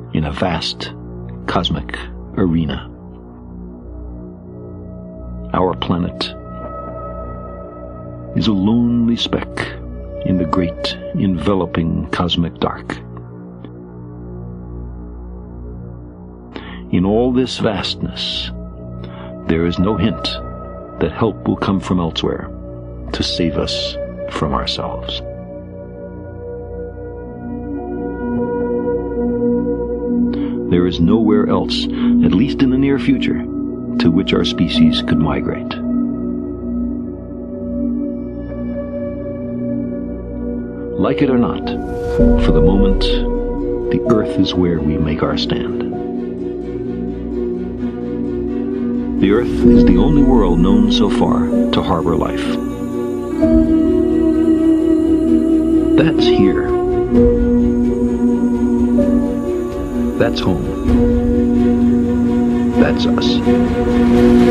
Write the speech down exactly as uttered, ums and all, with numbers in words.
in a vast cosmic arena. Our planet is a lonely speck in the great enveloping cosmic dark. In all this vastness, there is no hint that help will come from elsewhere to save us from ourselves. There is nowhere else, at least in the near future, to which our species could migrate. Like it or not, for the moment, the Earth is where we make our stand. The Earth is the only world known so far to harbor life. That's here. That's home. That's us.